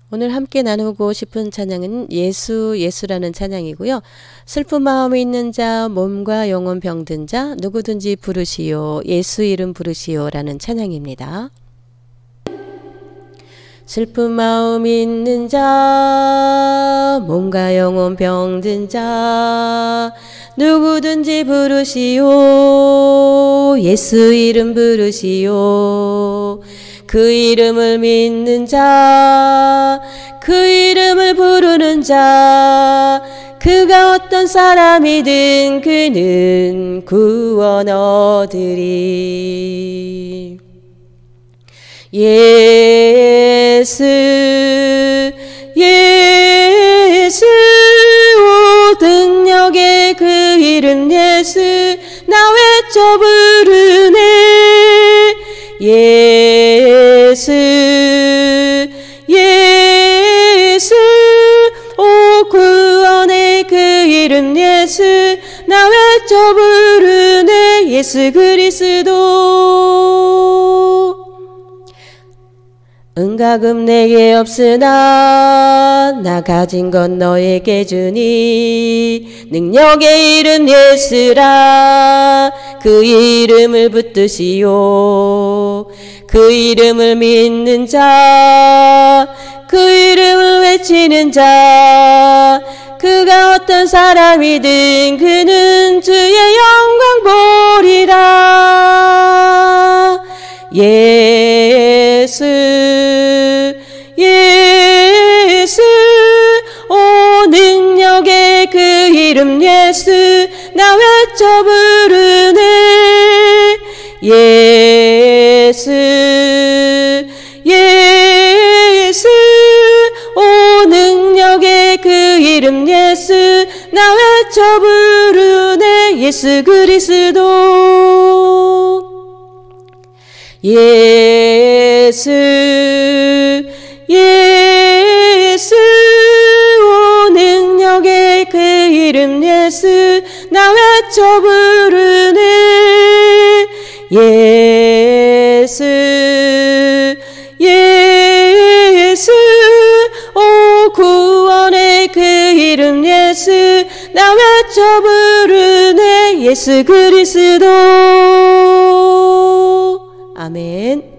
오늘 함께 나누고 싶은 찬양은 예수라는 찬양이고요. 슬픈 마음이 있는 자, 몸과 영혼 병든 자, 누구든지 부르시오, 예수 이름 부르시오 라는 찬양입니다. 슬픈 마음 있는 자, 몸과 영혼 병든 자, 누구든지 부르시오, 예수 이름 부르시오. 그 이름을 믿는 자, 그 이름을 부르는 자, 그가 어떤 사람이든 그는 구원 얻으리. 예수 예수 오 능력의 그 이름 예수 나 외쳐 부르네. 예수 예수 오 구원의 그 이름 예수 나 외쳐 부르네. 예수 그리스도 은과 금 내게 없으나 나 가진 건 너에게 주니 능력의 이름 예수라. 그 이름을 붙드시오. 그 이름을 믿는 자, 그 이름을 외치는 자, 그가 어떤 사람이든 그는 주의 영광 보리라. 예수 예수 오 능력의 그 이름 예수 나 외쳐 부르네. 예수 예수 오 능력의 그 이름 예수 나 외쳐 부르네. 예수 그리스도 예수 예수 오 능력의 그 이름 예수 나 외쳐 부르네. 예수 예수 오 구원의 그 이름 예수 나 외쳐 부르네. 예수 그리스도 아멘.